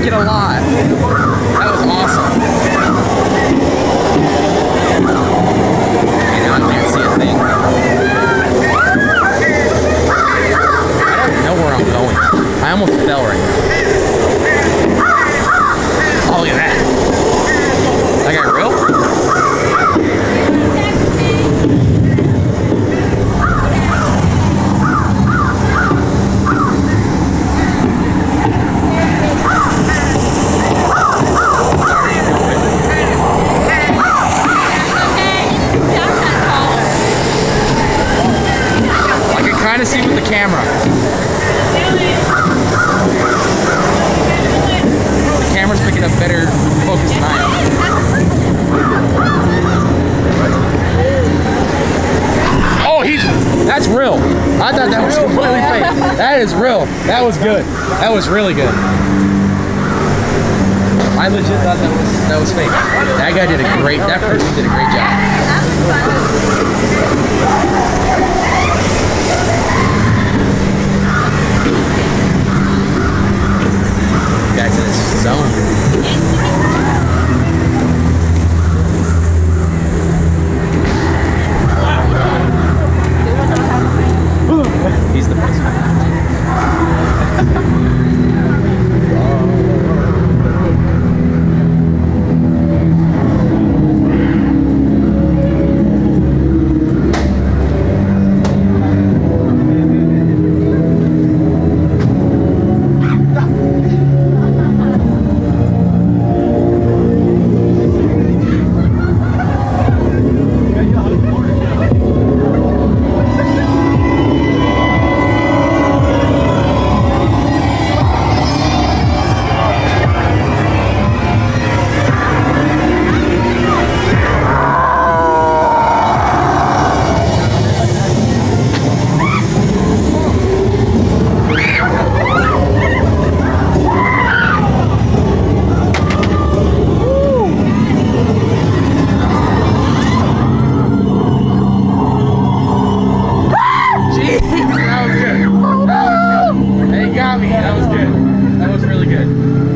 like it a lot. That was awesome. Okay, now I can't see a thing. I don't know where I'm going. I almost fell right now. Oh, look at that. That guy real? Trying to see with the camera. The camera's picking up better focus than I am. Oh, that's real. I thought that was completely fake. That is real. That was good. That was really good. I legit thought that was fake. That guy did a great, that person did a great job. Guys in this zone. He's the best. That was good. That was really good.